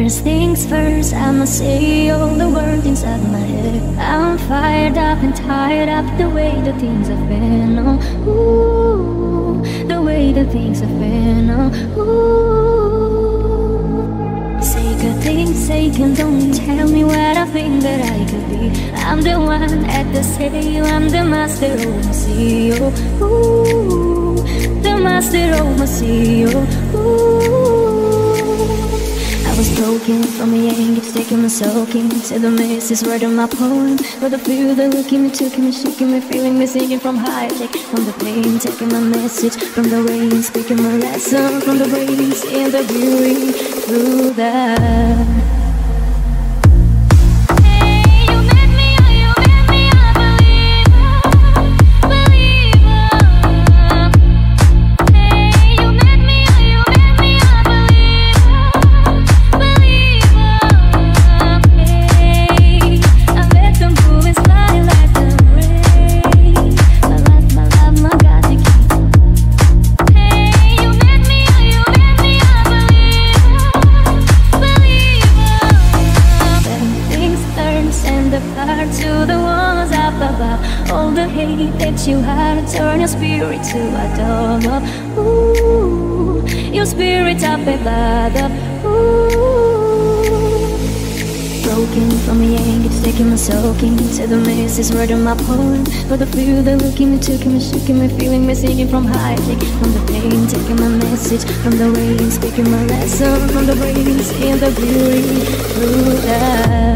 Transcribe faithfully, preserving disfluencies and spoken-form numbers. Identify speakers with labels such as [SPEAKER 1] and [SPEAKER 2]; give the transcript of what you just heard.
[SPEAKER 1] First things first, I'ma say all the words inside my head. I'm fired up and tired of the way that things have been. Oh, ooh, the way that things have been. Oh, ooh. Say good things, say can don't tell me what I think that I could be. I'm the one at the sail, I'm the master of my sea. Oh, ooh, the master of my sea. Oh, ooh. I was broken from the anguish, taking my soaking to the mist is word of my poem. For the feel that looking me, took me, shaking me, feeling me, singing from high, take from the pain, taking my message from the rain, speaking my lesson from the rain, seeing the beauty through that. To the ones up above, all the hate that you had, turn your spirit to a dove up. Ooh, your spirit up above. Ooh, broken from the anguish, taking my soaking to the mist is word of my poem. For the feel that looking me, took me, shaking me, feeling me, singing from high, take from the pain, taking my message from the rain, speaking my lesson from the rain, seeing the beauty through that.